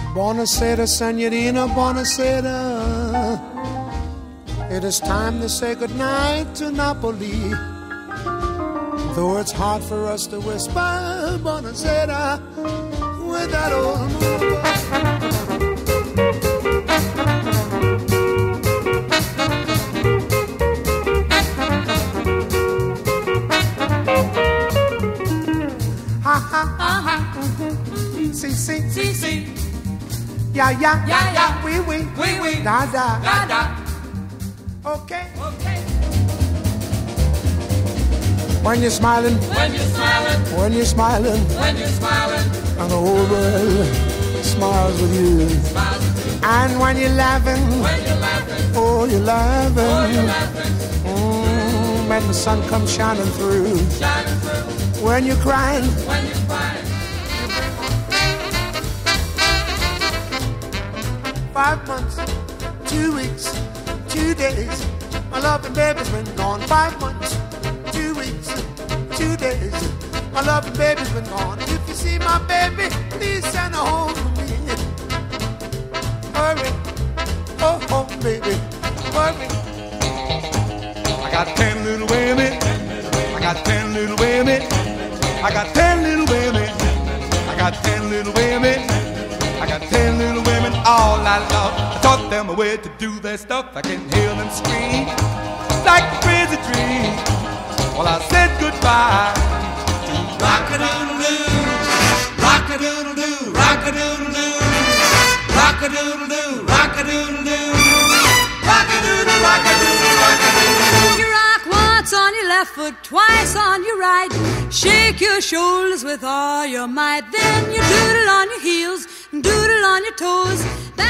Buonasera, senorina, buonasera. It is time to say goodnight to Napoli. Though it's hard for us to whisper buonasera with that old ha ha ha. Si si si si. Ya ya ya ya. Oui da da da da. Okay. When you're smiling, when you're smiling, when you're smiling, when you're smiling, and the whole world smiles with you. And when you're laughing, oh you're laughing, when the sun comes shining through. When you're crying, 5 months, 2 weeks, 2 days. My loving baby's been gone 5 months, 2 weeks, 2 days. My loving baby's been gone. If you see my baby, please send her home to me. Hurry, oh home baby, hurry. I got 10 little women. I got 10 little women. I got 10 little women. I got 10 little women. I got 10 little women all I love. I taught them a way to do their stuff. I can hear them scream like a crazy dream. Well, I said goodbye to rock-a-doodle-doo, rock-a-doodle-doo, rock-a-doodle-doo, rock-a-doodle-doo, rock-a-doodle-doo, rock-a-doodle, rock-a-doodle, rock-a-doodle. You rock once on your left foot, twice on your right. Shake your shoulders with all your might. Then you doodle on your heels, doodle on your toes. Then